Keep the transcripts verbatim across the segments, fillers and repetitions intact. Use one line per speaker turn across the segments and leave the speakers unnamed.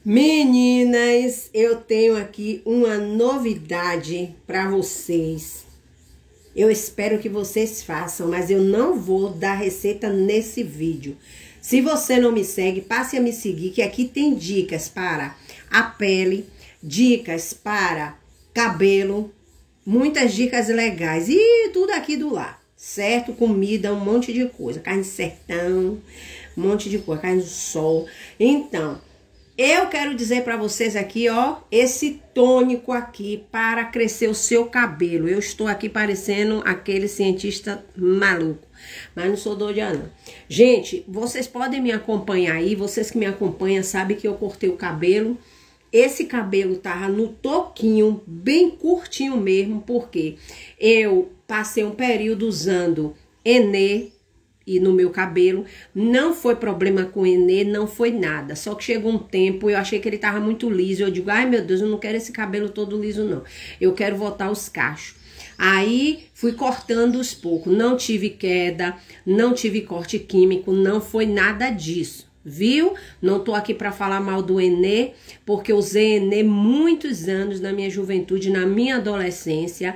Meninas, eu tenho aqui uma novidade para vocês. Eu espero que vocês façam, mas eu não vou dar receita nesse vídeo. Se você não me segue, passe a me seguir, que aqui tem dicas para a pele, dicas para cabelo, muitas dicas legais e tudo aqui do lar, certo? Comida, um monte de coisa, carne de sertão, um monte de coisa, carne do sol. Então, eu quero dizer para vocês aqui, ó, esse tônico aqui para crescer o seu cabelo. Eu estou aqui parecendo aquele cientista maluco, mas não sou doida não. Gente, vocês podem me acompanhar aí, vocês que me acompanham sabem que eu cortei o cabelo. Esse cabelo tava no toquinho, bem curtinho mesmo, porque eu passei um período usando Enê e no meu cabelo, não foi problema com Enê, não foi nada, só que chegou um tempo, eu achei que ele tava muito liso, eu digo, ai meu Deus, eu não quero esse cabelo todo liso não, eu quero voltar os cachos. Aí fui cortando os poucos, não tive queda, não tive corte químico, não foi nada disso, viu? Não tô aqui para falar mal do Enê, porque eu usei Enê muitos anos na minha juventude, na minha adolescência,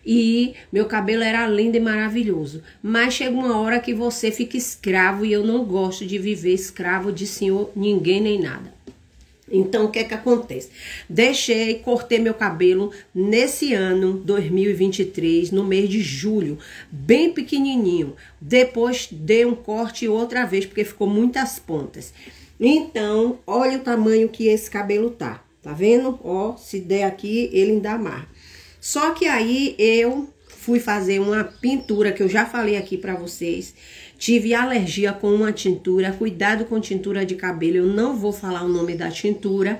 e meu cabelo era lindo e maravilhoso. Mas chega uma hora que você fica escravo, e eu não gosto de viver escravo de senhor, ninguém nem nada. Então, o que é que acontece? Deixei, cortei meu cabelo nesse ano, dois mil e vinte e três, no mês de julho, bem pequenininho. Depois, dei um corte outra vez, porque ficou muitas pontas. Então, olha o tamanho que esse cabelo tá. Tá vendo? Ó, se der aqui, ele ainda amarra. Só que aí, eu fui fazer uma pintura, que eu já falei aqui pra vocês. Tive alergia com uma tintura, cuidado com tintura de cabelo, eu não vou falar o nome da tintura,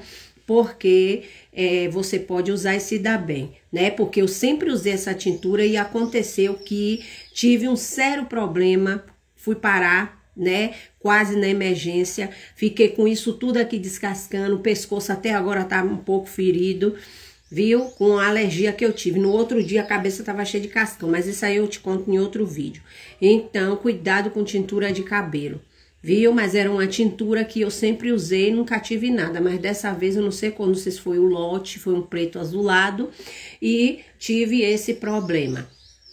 porque é, você pode usar e se dar bem, né? Porque eu sempre usei essa tintura e aconteceu que tive um sério problema, fui parar, né? Quase na emergência, fiquei com isso tudo aqui descascando, o pescoço até agora tá um pouco ferido, viu? Com a alergia que eu tive. No outro dia a cabeça tava cheia de cascão, mas isso aí eu te conto em outro vídeo. Então, cuidado com tintura de cabelo, viu? Mas era uma tintura que eu sempre usei, nunca tive nada. Mas dessa vez eu não sei quando, não sei se foi o lote, foi um preto azulado e tive esse problema.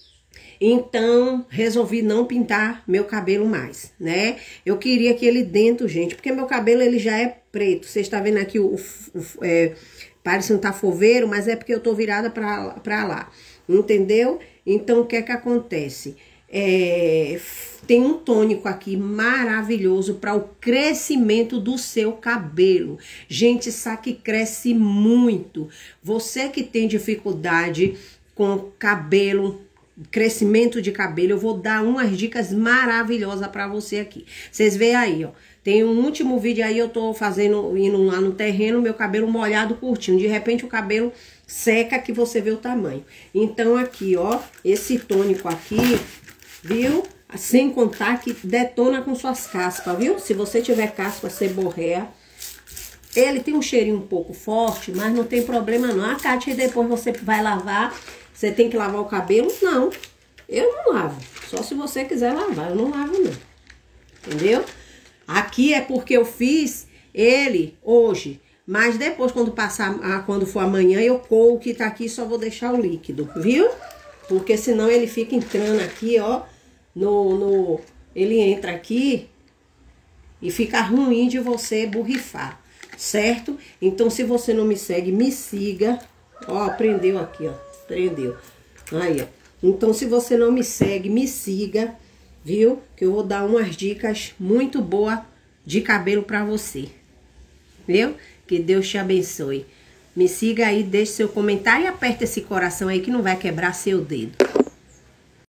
Então, resolvi não pintar meu cabelo mais, né? Eu queria que ele dentro, gente, porque meu cabelo ele já é preto. Vocês estão vendo aqui o... o é, parece um tafoveiro, mas é porque eu tô virada pra, pra lá, entendeu? Então, o que é que acontece? É, tem um tônico aqui maravilhoso para o crescimento do seu cabelo. Gente, isso aqui cresce muito. Você que tem dificuldade com cabelo, crescimento de cabelo, eu vou dar umas dicas maravilhosas para você aqui. Vocês veem aí, ó. Tem um último vídeo aí, eu tô fazendo, indo lá no terreno, meu cabelo molhado, curtinho. De repente o cabelo seca que você vê o tamanho. Então aqui, ó, esse tônico aqui, viu? Sem contar que detona com suas caspas, viu? Se você tiver caspa, seborreia. Ele tem um cheirinho um pouco forte, mas não tem problema não. A Kátia, depois você vai lavar, você tem que lavar o cabelo? Não, eu não lavo. Só se você quiser lavar, eu não lavo não. Entendeu? Aqui é porque eu fiz ele hoje, mas depois quando passar, quando for amanhã, eu coo o que tá aqui, só vou deixar o líquido, viu? Porque senão ele fica entrando aqui, ó, no, no, ele entra aqui e fica ruim de você borrifar, certo? Então se você não me segue, me siga, ó, prendeu aqui, ó, prendeu, aí, ó. Então se você não me segue, me siga, viu? Que eu vou dar umas dicas muito boas de cabelo pra você, viu? Que Deus te abençoe. Me siga aí, deixe seu comentário e aperta esse coração aí que não vai quebrar seu dedo.